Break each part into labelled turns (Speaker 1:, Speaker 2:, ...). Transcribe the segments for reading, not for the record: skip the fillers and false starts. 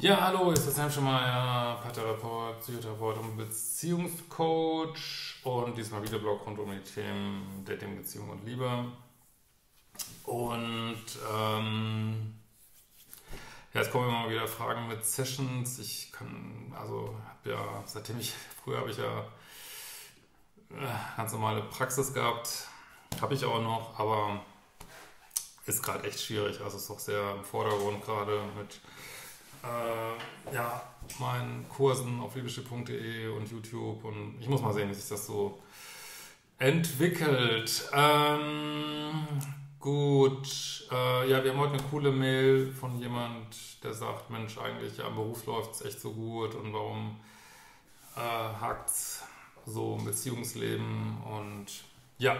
Speaker 1: Ja, hallo, ist das Sam schon mal Paartherapeut, Psychotherapeut und Beziehungscoach und diesmal wieder Blog rund um die Themen Dating, Beziehung und Liebe. Und ja, jetzt kommen immer wieder Fragen mit Sessions. Ich kann, also habe ja, früher habe ich ja ganz normale Praxis gehabt, habe ich auch noch, aber ist gerade echt schwierig. Also ist doch sehr im Vordergrund gerade mit ja, meinen Kursen auf liebeschiff.de und YouTube und ich muss mal sehen, wie sich das so entwickelt. Gut, ja, wir haben heute eine coole Mail von jemand, der sagt, Mensch, eigentlich am Beruf läuft es echt so gut und warum hakt es so im Beziehungsleben und ja.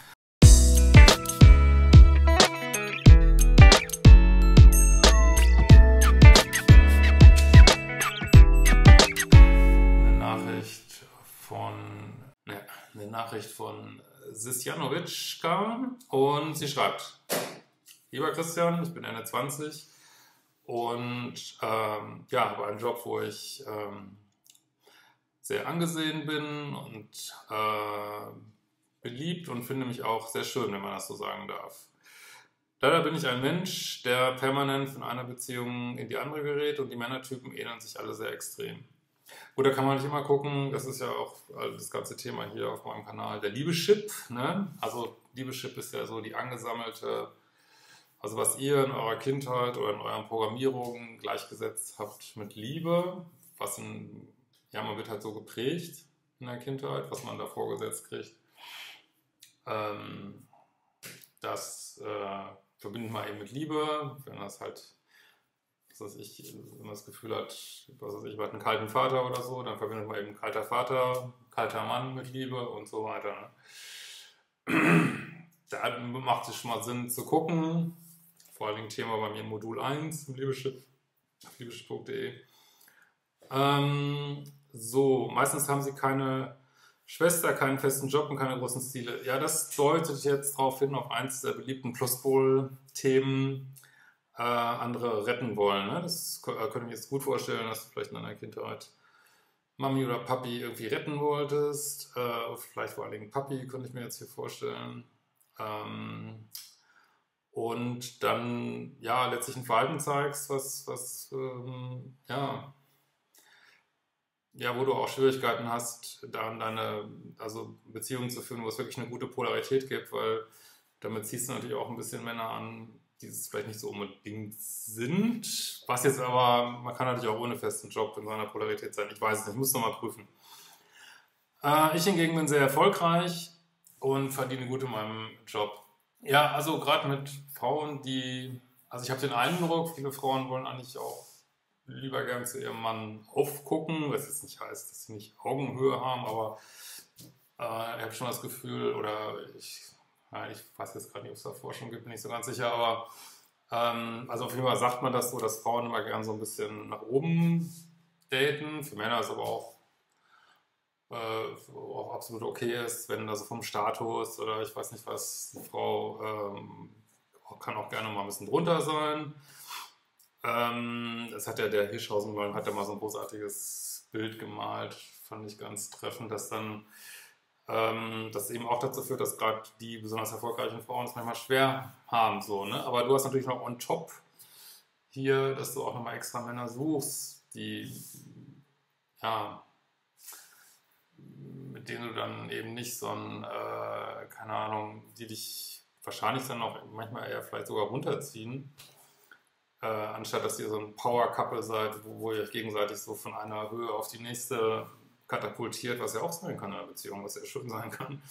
Speaker 1: Ja, eine Nachricht von Sisjanowitschka und sie schreibt: Lieber Christian, ich bin Ende 20 und ja, habe einen Job, wo ich sehr angesehen bin und beliebt und finde mich auch sehr schön, wenn man das so sagen darf. Leider bin ich ein Mensch, der permanent von einer Beziehung in die andere gerät und die Männertypen ähneln sich alle sehr extrem. Gut, da kann man nicht immer gucken, das ist ja auch das ganze Thema hier auf meinem Kanal, der Liebeschip, ne? Also Liebeschip ist ja so die angesammelte, also was ihr in eurer Kindheit oder in euren Programmierungen gleichgesetzt habt mit Liebe, ja, man wird halt so geprägt in der Kindheit, was man da vorgesetzt kriegt, das verbindet man eben mit Liebe, wenn das halt, wenn man das Gefühl hat, ich habe einen kalten Vater oder so, dann verbindet man eben kalter Vater, kalter Mann mit Liebe und so weiter. Ne? Da macht es schon mal Sinn zu gucken, vor allem Thema bei mir Modul 1 im Liebeschip, auf liebeschip.de. So, meistens haben sie keine Schwester, keinen festen Job und keine großen Ziele. Ja, das deutet jetzt darauf hin, auf eins der beliebten Pluspol-Themen, andere retten wollen. Ne? Das könnte ich mir jetzt gut vorstellen, dass du vielleicht in deiner Kindheit Mami oder Papi irgendwie retten wolltest. Vielleicht vor allen Dingen Papi, könnte ich mir jetzt hier vorstellen. Und dann ja letztlich ein Verhalten zeigst, ja, wo du auch Schwierigkeiten hast, daran deine Beziehungen zu führen, wo es wirklich eine gute Polarität gibt, weil damit ziehst du natürlich auch ein bisschen Männer an, die es vielleicht nicht so unbedingt sind. Was jetzt aber, man kann natürlich auch ohne festen Job in seiner Polarität sein. Ich weiß es nicht, ich muss es nochmal prüfen. Ich hingegen bin sehr erfolgreich und verdiene gut in meinem Job. Ja, also gerade mit Frauen, also ich habe den Eindruck, viele Frauen wollen eigentlich auch lieber gern zu ihrem Mann aufgucken, was jetzt nicht heißt, dass sie nicht Augenhöhe haben, aber ich habe schon das Gefühl, oder ich weiß jetzt gerade nicht, ob es da Forschung gibt, bin nicht so ganz sicher, aber also auf jeden Fall sagt man das so, dass Frauen immer gern so ein bisschen nach oben daten. Für Männer ist aber auch absolut okay ist, wenn das vom Status oder ich weiß nicht was, eine Frau kann auch gerne mal ein bisschen drunter sein. Das hat ja der Hirschhausen hat ja mal so ein großartiges Bild gemalt, fand ich ganz treffend, dass dann das eben auch dazu führt, dass gerade die besonders erfolgreichen Frauen es manchmal schwer haben. So, ne? Aber du hast natürlich noch on top hier, dass du auch nochmal extra Männer suchst, mit denen du dann eben nicht so ein, keine Ahnung, die dich wahrscheinlich dann auch manchmal eher vielleicht sogar runterziehen, anstatt dass ihr so ein Power-Couple seid, wo ihr euch gegenseitig so von einer Höhe auf die nächste katapultiert, was ja auch sein kann in einer Beziehung, was ja schön sein kann.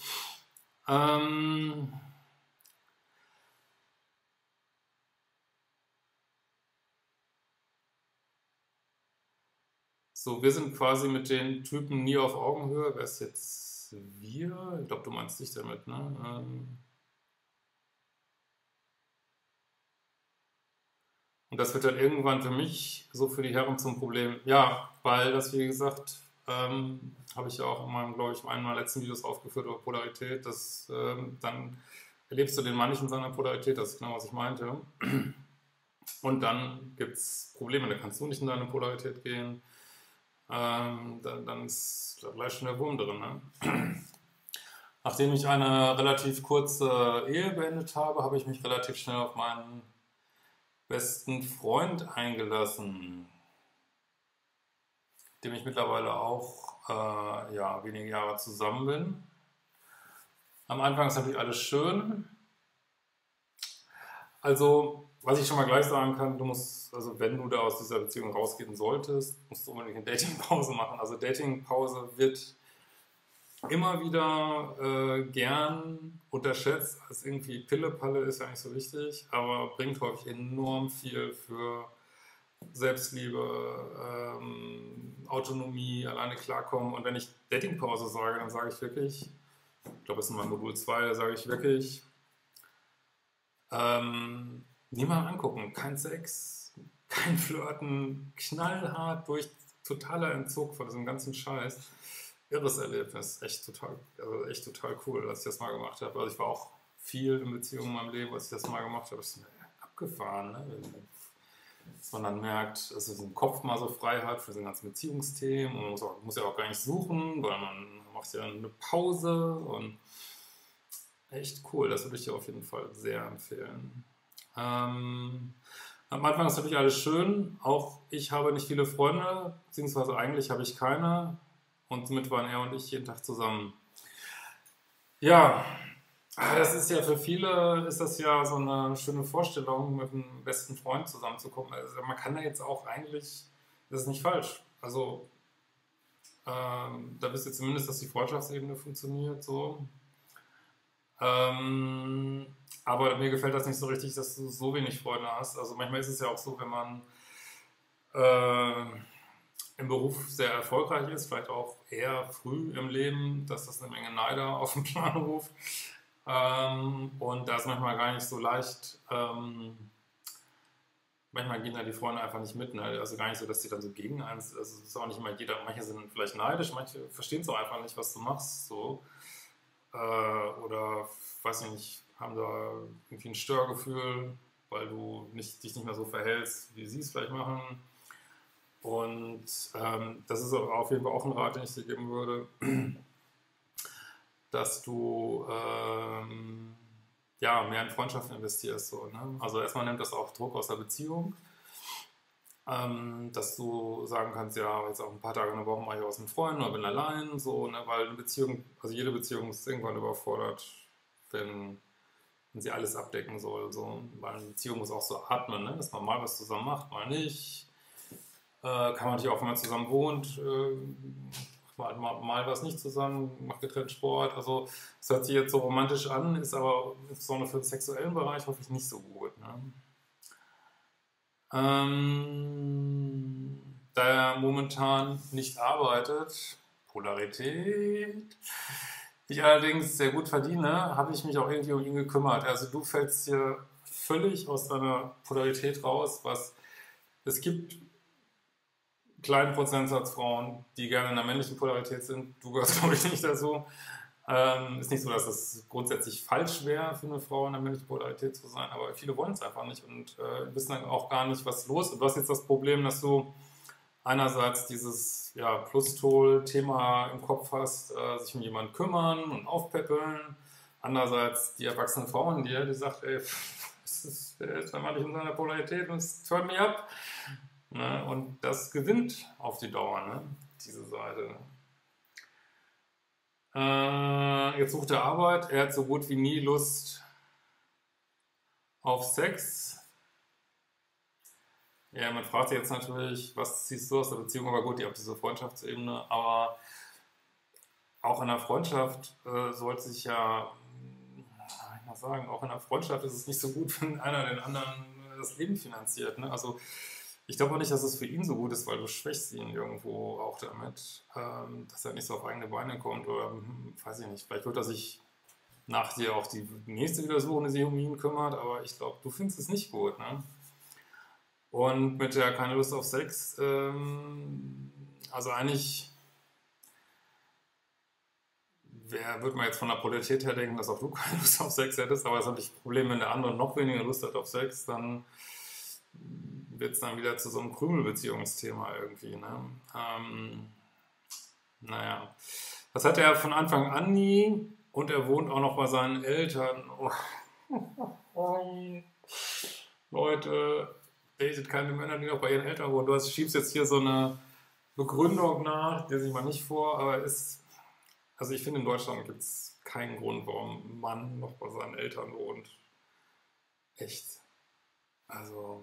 Speaker 1: So, wir sind quasi mit den Typen nie auf Augenhöhe. Wer ist jetzt wir? Ich glaube, du meinst dich damit, ne? Und das wird dann irgendwann für mich, so für die Herren zum Problem. Ja, weil das, wie gesagt, habe ich ja auch in meinem, glaube ich, einen meiner letzten Videos aufgeführt über Polarität, dann erlebst du den Mann nicht in seiner Polarität, das ist genau, was ich meinte. Und dann gibt es Probleme, da kannst du nicht in deine Polarität gehen. Dann ist da gleich schon der Wurm drin. Ne? Nachdem ich eine relativ kurze Ehe beendet habe, habe ich mich relativ schnell auf meinen besten Freund eingelassen, mit dem ich mittlerweile auch ja, wenige Jahre zusammen bin. Am Anfang ist natürlich alles schön. Also, was ich schon mal gleich sagen kann, du musst, also wenn du da aus dieser Beziehung rausgehen solltest, musst du unbedingt eine Datingpause machen. Also Datingpause wird immer wieder gern unterschätzt, als irgendwie Pille-Palle ist ja nicht so wichtig, aber bringt häufig enorm viel für Selbstliebe, Autonomie, alleine klarkommen. Und wenn ich Datingpause sage, dann sage ich wirklich, ich glaube, das ist in meinem Modul 2, da sage ich wirklich, niemand angucken, kein Sex, kein Flirten, knallhart durch, totaler Entzug von diesem ganzen Scheiß. Irres Erlebnis, echt total cool, als ich das mal gemacht habe. Also ich war auch viel in Beziehungen in meinem Leben, als ich das mal gemacht habe. Das ist abgefahren, ne? Dass man dann merkt, dass es im Kopf mal so frei hat für so ganzen Beziehungsthemen und man muss ja auch gar nicht suchen, weil man macht ja eine Pause und echt cool, das würde ich dir auf jeden Fall sehr empfehlen. Am Anfang ist natürlich alles schön, auch ich habe nicht viele Freunde, beziehungsweise eigentlich habe ich keine und somit waren er und ich jeden Tag zusammen. Ja, das ist ja für viele, ist das ja so eine schöne Vorstellung, mit einem besten Freund zusammenzukommen. Also man kann da jetzt auch eigentlich, das ist nicht falsch. Also da wisst ihr zumindest, dass die Freundschaftsebene funktioniert so. Aber mir gefällt das nicht so richtig, dass du so wenig Freunde hast. Also manchmal ist es ja auch so, wenn man im Beruf sehr erfolgreich ist, vielleicht auch eher früh im Leben, dass das eine Menge Neider auf den Plan ruft. Und da ist manchmal gar nicht so leicht, manchmal gehen da die Freunde einfach nicht mit. Ne? Also gar nicht so, dass die dann so gegen eins, also es ist auch nicht immer jeder, manche sind vielleicht neidisch, manche verstehen es auch einfach nicht, was du machst. So. Oder, weiß ich nicht, haben da irgendwie ein Störgefühl, weil du dich nicht mehr so verhältst, wie sie es vielleicht machen. Und das ist auf jeden Fall auch ein Rat, den ich dir geben würde, dass du ja, mehr in Freundschaften investierst. So, ne? Also erstmal nimmt das auch Druck aus der Beziehung, dass du sagen kannst, ja, jetzt auch ein paar Tage in der Woche mache ich was mit Freunden oder bin allein, so, ne? Weil eine Beziehung, also jede Beziehung ist irgendwann überfordert, wenn sie alles abdecken soll. So. Weil eine Beziehung muss auch so atmen, ne? Dass man mal was zusammen macht, mal nicht. Kann man natürlich auch, wenn man zusammen wohnt, mal was nicht zusammen, macht getrennt Sport. Also es hört sich jetzt so romantisch an, ist aber insbesondere für den sexuellen Bereich hoffe ich nicht so gut. Ne? Da er momentan nicht arbeitet, Polarität, ich allerdings sehr gut verdiene, habe ich mich auch irgendwie um ihn gekümmert. Also du fällst hier völlig aus deiner Polarität raus, was es gibt kleinen Prozentsatz Frauen, die gerne in der männlichen Polarität sind. Du gehörst, glaube ich, nicht dazu. Ist nicht so, dass das grundsätzlich falsch wäre, für eine Frau in der männlichen Polarität zu sein, aber viele wollen es einfach nicht und wissen dann auch gar nicht, was los ist. Du hast jetzt das Problem, dass du einerseits dieses ja, Plus-Tool-Thema im Kopf hast, sich um jemanden kümmern und aufpäppeln. Andererseits die erwachsene Frau in dir, die sagt, ey, der ist dann mal nicht in seiner Polarität und es turnt mich ab. Ne? Und das gewinnt auf die Dauer, ne? Diese Seite. Jetzt sucht er Arbeit, er hat so gut wie nie Lust auf Sex. Ja, man fragt sich jetzt natürlich, was ziehst du aus der Beziehung, aber gut, ihr habt diese Freundschaftsebene, aber auch in der Freundschaft sollte sich ja, ich mal sagen, auch in der Freundschaft ist es nicht so gut, wenn einer den anderen das Leben finanziert. Ne? Also ich glaube auch nicht, dass es für ihn so gut ist, weil du schwächst ihn irgendwo auch damit, dass er nicht so auf eigene Beine kommt oder weiß ich nicht, vielleicht wird er sich nach dir auch die nächste wieder suchen, die sich um ihn kümmert, aber ich glaube, du findest es nicht gut. Ne? Und mit der keine Lust auf Sex, also eigentlich würde man jetzt von der Polarität her denken, dass auch du keine Lust auf Sex hättest, aber es ist natürlich ein Problem, wenn der andere noch weniger Lust hat auf Sex, dann wird es dann wieder zu so einem Krümelbeziehungsthema irgendwie. Ne? Naja, das hat er von Anfang an nie und er wohnt auch noch bei seinen Eltern. Oh. Leute, datet keine Männer, die noch bei ihren Eltern wohnen. Du schiebst jetzt hier so eine Begründung nach, der sich mal nicht vor, aber also ich finde, in Deutschland gibt es keinen Grund, warum ein Mann noch bei seinen Eltern wohnt. Echt. Also,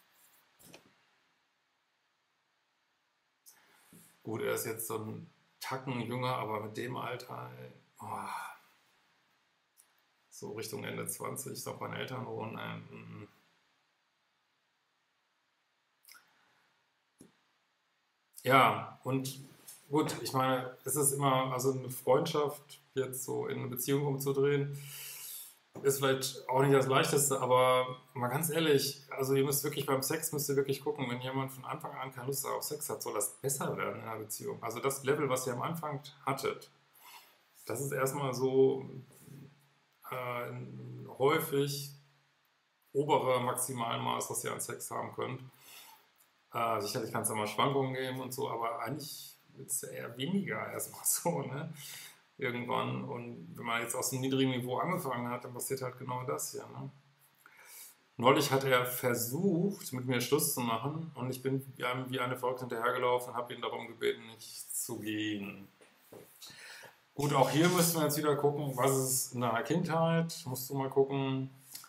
Speaker 1: gut, er ist jetzt so ein Tacken jünger, aber mit dem Alter, ey, so Richtung Ende 20, noch bei den Eltern wohnen. Ja, und gut, ich meine, es ist immer, also eine Freundschaft jetzt so in eine Beziehung umzudrehen, ist vielleicht auch nicht das Leichteste, aber mal ganz ehrlich, also ihr müsst wirklich beim Sex müsst ihr wirklich gucken, wenn jemand von Anfang an keine Lust auf Sex hat, soll das besser werden in einer Beziehung. Also das Level, was ihr am Anfang hattet, das ist erstmal so häufig obere Maximalmaß, was ihr an Sex haben könnt. Sicherlich kann es da mal Schwankungen geben und so, aber eigentlich wird es ja eher weniger erstmal so, ne? Irgendwann. Und wenn man jetzt aus einem niedrigen Niveau angefangen hat, dann passiert halt genau das hier, ne? Neulich hat er versucht, mit mir Schluss zu machen und ich bin wie eine Verrückte hinterhergelaufen und habe ihn darum gebeten, nicht zu gehen. Gut, auch hier müssen wir jetzt wieder gucken, was ist in deiner Kindheit, musst du mal gucken,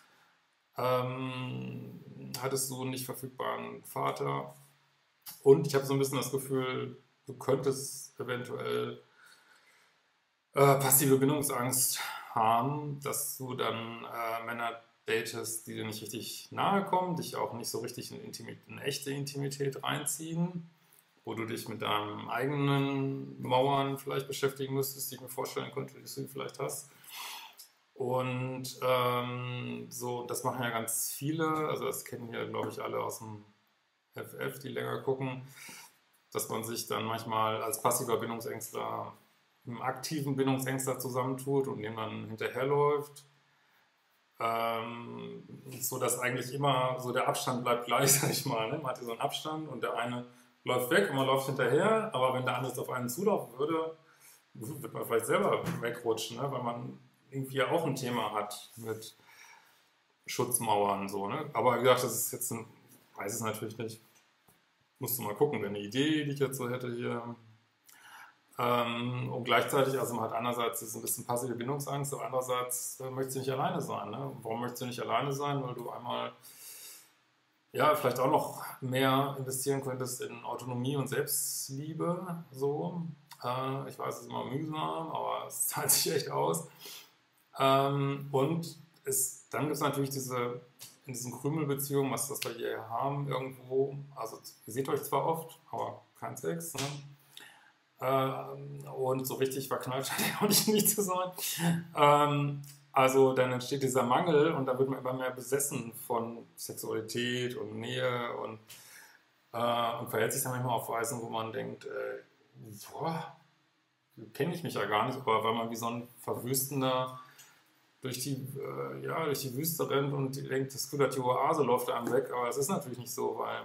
Speaker 1: hattest du einen nicht verfügbaren Vater? Und ich habe so ein bisschen das Gefühl, du könntest eventuell passive Bindungsangst haben, dass du dann Männer datest, die dir nicht richtig nahe kommen, dich auch nicht so richtig in echte Intimität reinziehen, wo du dich mit deinen eigenen Mauern vielleicht beschäftigen müsstest, die ich mir vorstellen könnte, dass du die vielleicht hast. Und so, das machen ja ganz viele, also das kennen ja, glaube ich, alle aus dem FF, die länger gucken, dass man sich dann manchmal als passiver Bindungsängstler einem aktiven Bindungsängstler zusammentut und dem dann hinterherläuft. So dass eigentlich immer so der Abstand bleibt gleich, sag ich mal. Ne? Man hat hier so einen Abstand und der eine läuft weg und man läuft hinterher, aber wenn der andere auf einen zulaufen würde, wird man vielleicht selber wegrutschen, ne? Weil man irgendwie ja auch ein Thema hat mit Schutzmauern. So, ne? Aber wie gesagt, das ist jetzt weiß es natürlich nicht. Musst du mal gucken, wäre eine Idee, die ich jetzt so hätte hier. Und gleichzeitig, also man hat einerseits ein bisschen passive Bindungsangst, aber andererseits möchtest du nicht alleine sein. Ne? Warum möchtest du nicht alleine sein? Weil du einmal, ja, vielleicht auch noch mehr investieren könntest in Autonomie und Selbstliebe. So. Ich weiß, es ist immer mühsam, aber es zahlt sich echt aus. Und dann gibt es natürlich in diesen Krümelbeziehungen, was das wir hier haben, irgendwo, also ihr seht euch zwar oft, aber kein Sex, ne? Und so richtig verknallt scheint er auch nicht zu sein. Also dann entsteht dieser Mangel und da wird man immer mehr besessen von Sexualität und Nähe und verhält sich dann manchmal auf Weisen, wo man denkt, boah, kenne ich mich ja gar nicht, aber weil man wie so ein Verwüstender durch die Wüste rennt und denkt, das Gefühl hat, die Oase läuft einem weg, aber das ist natürlich nicht so, weil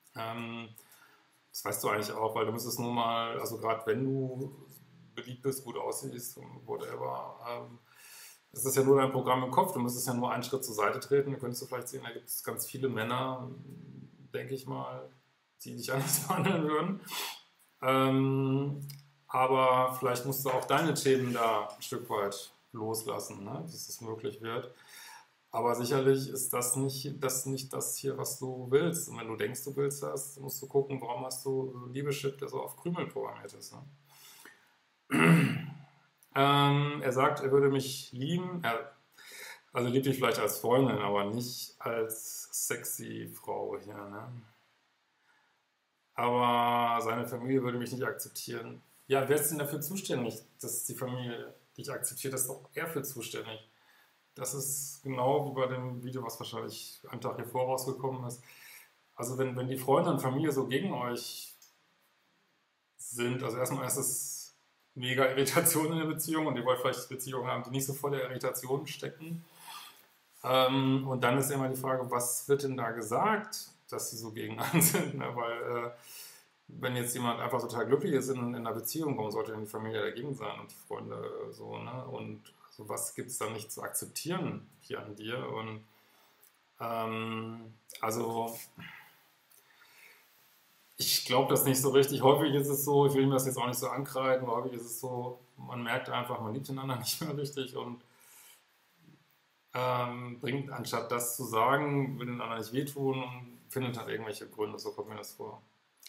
Speaker 1: das weißt du eigentlich auch, weil du müsstest nur mal, also gerade wenn du beliebt bist, gut aussiehst und whatever, das ist ja nur dein Programm im Kopf, du müsstest ja nur einen Schritt zur Seite treten, da könntest du vielleicht sehen, da gibt es ganz viele Männer, denke ich mal, die dich anders behandeln würden. Aber vielleicht musst du auch deine Themen da ein Stück weit loslassen, ne? Dass das möglich wird. Aber sicherlich ist das nicht das hier, was du willst. Und wenn du denkst, du willst das, musst du gucken, warum hast du so einen Liebeschip, der so auf Krümel programmiert ist. Ne? Er sagt, er würde mich lieben. Also liebt dich vielleicht als Freundin, aber nicht als sexy Frau hier. Ne? Aber seine Familie würde mich nicht akzeptieren. Ja, wer ist denn dafür zuständig, dass die Familie dich akzeptiert? Das ist doch er für zuständig. Das ist genau wie bei dem Video, was wahrscheinlich einen Tag hier vorausgekommen ist. Also wenn die Freunde und Familie so gegen euch sind, also erstmal ist es mega Irritation in der Beziehung und ihr wollt vielleicht Beziehungen haben, die nicht so voller Irritation stecken. Und dann ist immer die Frage, was wird denn da gesagt? dass sie so gegen einen sind, ne? Weil wenn jetzt jemand einfach total glücklich ist in einer Beziehung, warum sollte denn die Familie dagegen sein und die Freunde so, ne? Und also was gibt es da nicht zu akzeptieren hier an dir? Und also ich glaube das nicht so richtig. Häufig ist es so, ich will ihm das jetzt auch nicht so ankreiden, aber häufig ist es so, man merkt einfach, man liebt den anderen nicht mehr richtig und bringt, anstatt das zu sagen, will den anderen nicht wehtun und findet halt irgendwelche Gründe, so kommt mir das vor.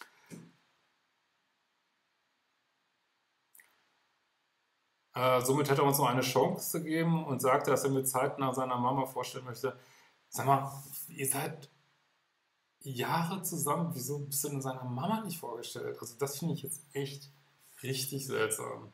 Speaker 1: Somit hätte er uns noch eine Chance gegeben und sagte, dass er mir zeitnah seiner Mama vorstellen möchte. Sag mal, ihr seid Jahre zusammen, wieso bist du denn seiner Mama nicht vorgestellt? Also das finde ich jetzt echt richtig seltsam.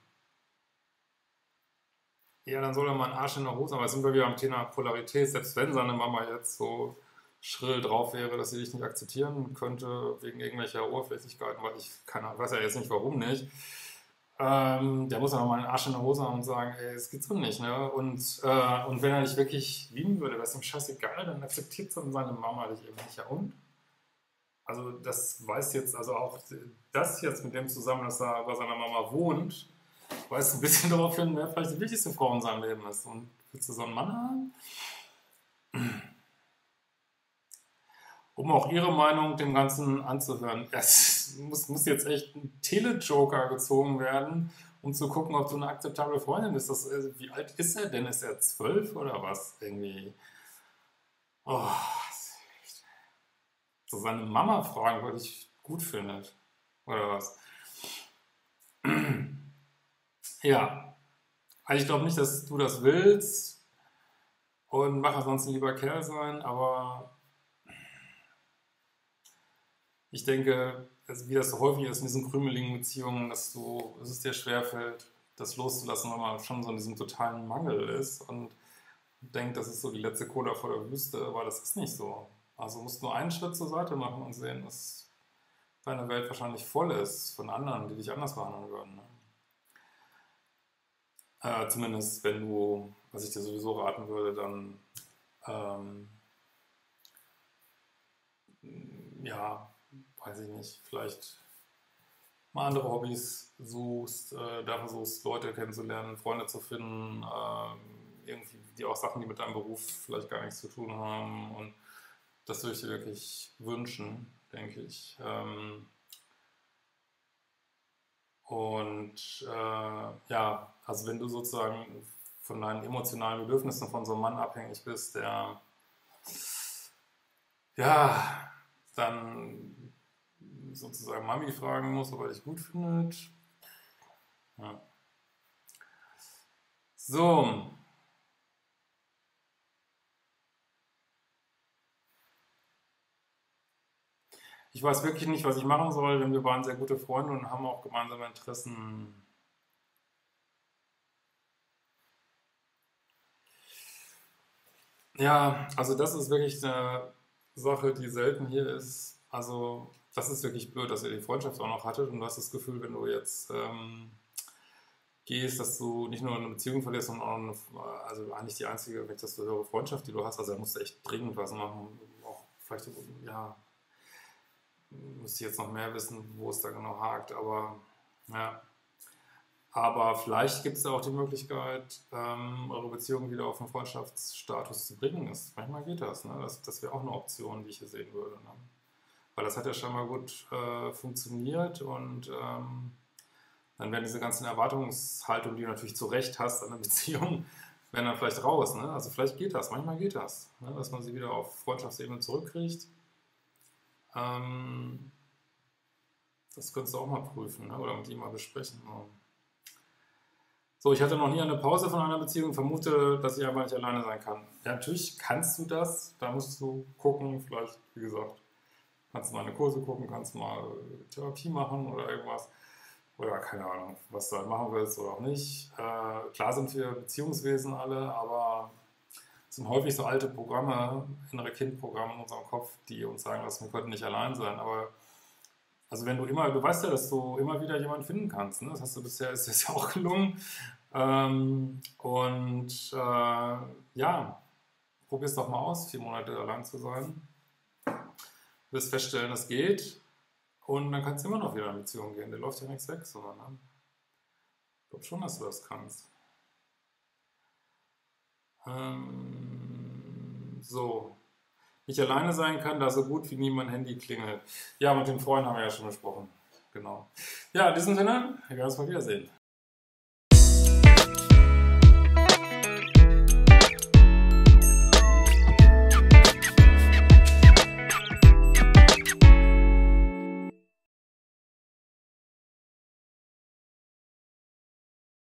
Speaker 1: Ja, dann soll er mal einen Arsch in der Hose haben, aber jetzt sind wir wieder am Thema Polarität. Selbst wenn seine Mama jetzt so schrill drauf wäre, dass sie dich nicht akzeptieren könnte, wegen irgendwelcher Oberflächlichkeiten, weil ich weiß ja jetzt nicht, warum nicht. Der muss dann mal einen Arsch in der Hose haben und sagen, ey, es geht so nicht, ne? Und wenn er dich wirklich lieben würde, wäre es ihm scheißegal, dann akzeptiert seine Mama dich eben nicht. Ja und? Also das weiß jetzt, also auch das jetzt mit dem zusammen, dass er bei seiner Mama wohnt, weist ein bisschen darauf hin, wer vielleicht die wichtigste Frau in seinem Leben ist. Und willst du so einen Mann haben? Um auch ihre Meinung dem Ganzen anzuhören. Es muss jetzt echt ein Telejoker gezogen werden, um zu gucken, ob du eine akzeptable Freundin bist. Wie alt ist er denn? Ist er 12 oder was? Irgendwie. Oh, so seine Mama fragen, weil ich gut findet. Oder was? Ja, also ich glaube nicht, dass du das willst und mach ansonsten lieber Kerl sein, aber ich denke, also wie das so häufig ist in diesen krümeligen Beziehungen, dass es dir schwerfällt, das loszulassen, weil man schon so in diesem totalen Mangel ist und denkt, das ist so die letzte Cola vor der Wüste, aber das ist nicht so. Also musst nur einen Schritt zur Seite machen und sehen, dass deine Welt wahrscheinlich voll ist von anderen, die dich anders behandeln würden. Ne? Zumindest wenn du, was ich dir sowieso raten würde, dann ja, weiß ich nicht, vielleicht mal andere Hobbys suchst, da versuchst, Leute kennenzulernen, Freunde zu finden, irgendwie die auch Sachen, die mit deinem Beruf vielleicht gar nichts zu tun haben. Und das würde ich dir wirklich wünschen, denke ich. Ja, also wenn du sozusagen von deinen emotionalen Bedürfnissen von so einem Mann abhängig bist, der ja dann sozusagen Mami fragen muss, ob er dich gut findet. Ja. So, ich weiß wirklich nicht, was ich machen soll, denn wir waren sehr gute Freunde und haben auch gemeinsame Interessen. Ja, also das ist wirklich eine Sache, die selten hier ist. Also das ist wirklich blöd, dass ihr die Freundschaft auch noch hattet und du hast das Gefühl, wenn du jetzt gehst, dass du nicht nur eine Beziehung verlierst, sondern auch also eigentlich die einzige, wenn ich das so höre, Freundschaft, die du hast. Also da musst du echt dringend was machen. Auch vielleicht, ja, müsste ich jetzt noch mehr wissen, wo es da genau hakt, aber ja. Aber vielleicht gibt es da auch die Möglichkeit, eure Beziehung wieder auf einen Freundschaftsstatus zu bringen. Manchmal geht das, ne? Das wäre auch eine Option, die ich hier sehen würde. Ne? Weil das hat ja schon mal gut funktioniert und dann werden diese ganzen Erwartungshaltungen, die du natürlich zu Recht hast an der Beziehung, werden dann vielleicht raus. Ne? Also vielleicht geht das, manchmal geht das, ne? Dass man sie wieder auf Freundschaftsebene zurückkriegt. Das könntest du auch mal prüfen, ne? Oder mit ihm mal besprechen. So, ich hatte noch nie eine Pause von einer Beziehung, vermute, dass ich einfach nicht alleine sein kann. Ja, natürlich kannst du das, da musst du gucken, vielleicht, wie gesagt, kannst du mal eine Kurse gucken, kannst du mal Therapie machen oder irgendwas. Oder keine Ahnung, was du halt machen willst oder auch nicht. Klar sind wir Beziehungswesen alle, aber es sind häufig so alte Programme, innere Kindprogramme in unserem Kopf, die uns sagen, dass wir könnten nicht allein sein. Aber also wenn du weißt ja, dass du immer wieder jemanden finden kannst. Ne? Das hast du bisher, ist das ja auch gelungen. Ja, probier es doch mal aus, 4 Monate allein zu sein. wirst feststellen, das geht. Und dann kannst du immer noch wieder in eine Beziehung gehen. Da läuft ja nichts weg, sondern ich glaube schon, dass du das kannst. So. Nicht alleine sein kann, da so gut wie nie mein Handy klingelt. Ja, mit den Freunden haben wir ja schon besprochen. Genau. Ja, in diesem Sinne, wir werden uns mal wiedersehen.